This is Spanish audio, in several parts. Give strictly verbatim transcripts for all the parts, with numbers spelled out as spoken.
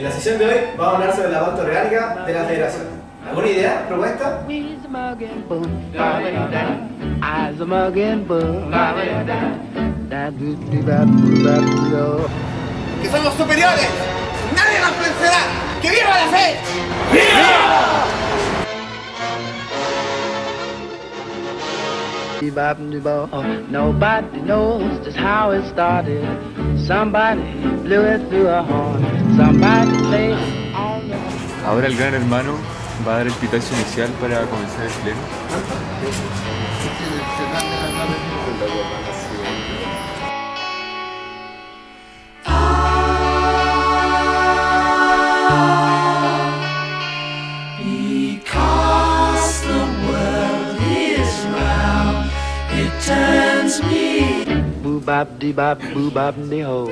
la sesión de hoy vamos a hablar sobre la pauta orgánica de la federación. ¿Alguna idea? ¿Propuesta? ¡Que somos superiores! ¡Nadie nos vencerá! ¡Que viva la fe! ¡Viva! Nobody knows just how it started. Somebody blew it through a horn. Somebody played on the... Ahora el gran hermano va a dar el pitazo inicial para comenzar el pleno. Turns me boo-bop dee-bop boo-bop dee-ho.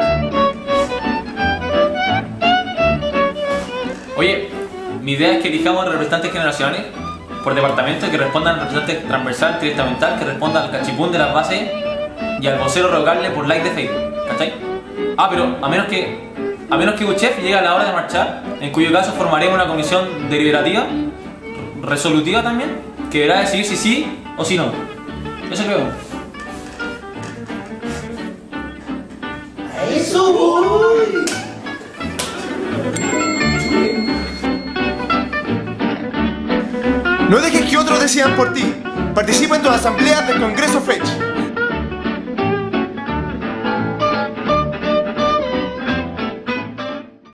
Oye, mi idea es que elijamos representantes generacionales por departamento que respondan al representante transversal, triestamental, que respondan al cachipún de las bases y al vocero revocable por like de Facebook, ¿cachai? Ah, pero a menos que a menos que Uchef llegue a la hora de marchar, en cuyo caso formaremos una comisión deliberativa, resolutiva también, que deberá decidir si sí o si no. Eso creo. ¡Eso voy! No dejes que otros decidan por ti. Participa en tus asambleas del Congreso Fresh.